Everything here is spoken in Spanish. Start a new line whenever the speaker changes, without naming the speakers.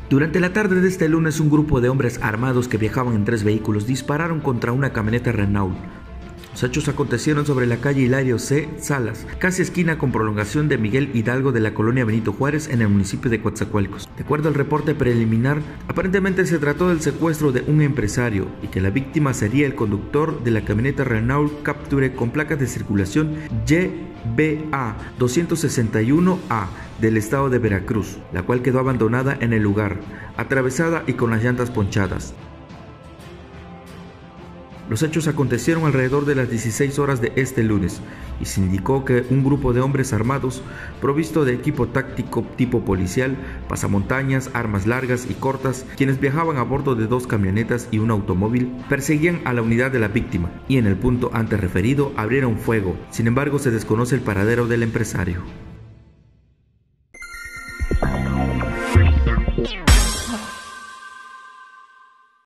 Durante la tarde de este lunes, un grupo de hombres armados que viajaban en 3 vehículos dispararon contra una camioneta Renault. Los hechos acontecieron sobre la calle Hilario C. Salas, casi esquina con prolongación de Miguel Hidalgo de la colonia Benito Juárez en el municipio de Coatzacoalcos. De acuerdo al reporte preliminar, aparentemente se trató del secuestro de un empresario y que la víctima sería el conductor de la camioneta Renault Capture con placas de circulación YBA 261A del estado de Veracruz, la cual quedó abandonada en el lugar, atravesada y con las llantas ponchadas. Los hechos acontecieron alrededor de las 16 horas de este lunes y se indicó que un grupo de hombres armados provisto de equipo táctico tipo policial, pasamontañas, armas largas y cortas, quienes viajaban a bordo de 2 camionetas y un automóvil, perseguían a la unidad de la víctima y en el punto antes referido abrieron fuego. Sin embargo, se desconoce el paradero del empresario.